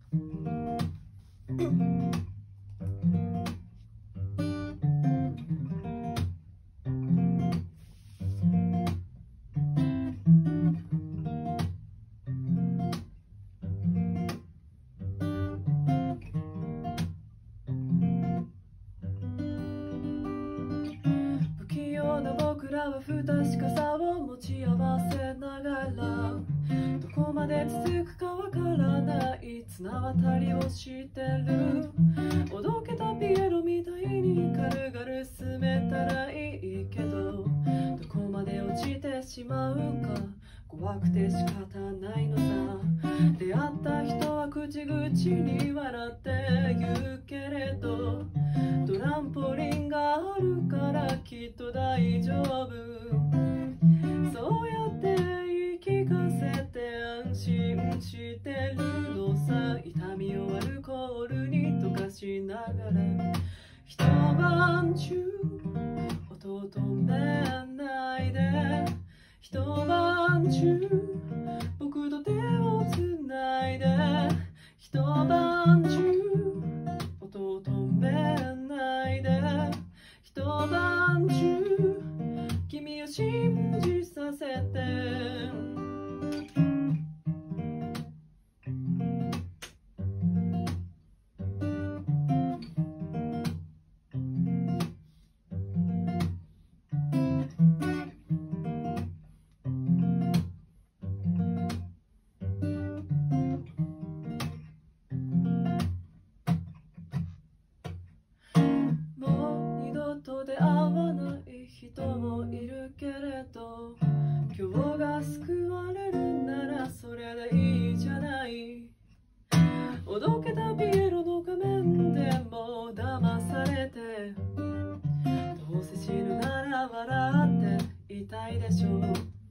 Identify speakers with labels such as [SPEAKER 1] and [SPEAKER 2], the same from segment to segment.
[SPEAKER 1] 僕らは不確かさを持ち合わせながらどこまで続くかわからない綱渡りをしてるおどけたピエロみたいに軽々進めたらいいけどどこまで落ちてしまうか怖くて仕方ないのさ出会った人は口々に笑って言うけれどトランポリンがあるからきっと大丈夫そうやって言い聞かせて安心してるのさ痛みをアルコールに溶かしながら一晩中音を止めないで一晩中僕と手をつないで一晩中音を止めないで一晩中君を信じさせて出会わない人もいるけれど今日が救われるならそれでいいじゃないおどけたピエロの画面でも騙されてどうせ死ぬなら笑っていたいでしょう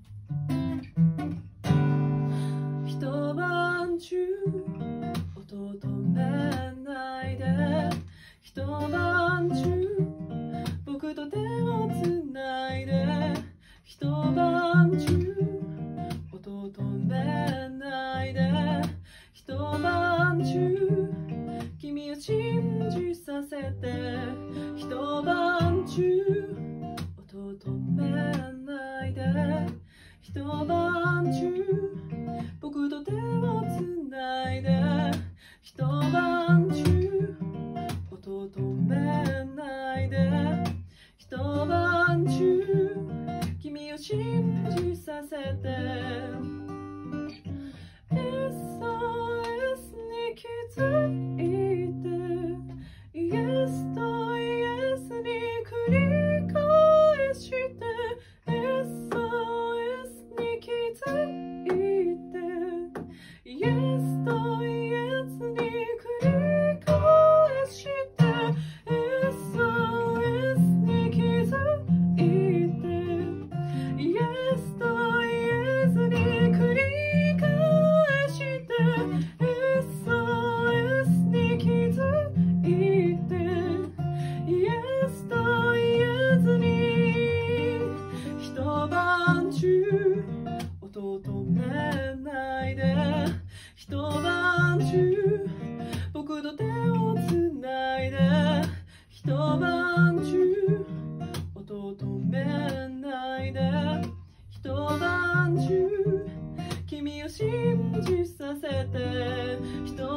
[SPEAKER 1] 一晩中音を止めないで一晩中僕と手をつないで一晩中音を止めないで一晩中君を信じさせて一晩中音を止めないで一晩中僕と手をつないで一晩中音を止めないで一晩中君を信じさせて SOS に気づいて Yes と Yes に繰り返して SOS に気づいて Yes と Yes に繰り返して SOS に気づいて Yes と Yes に繰り返して SOS に気づいて Yes と Yes に一晩中音を止めないで一晩中僕と手をつないで一晩中音を止めないで一晩中君を信じさせて一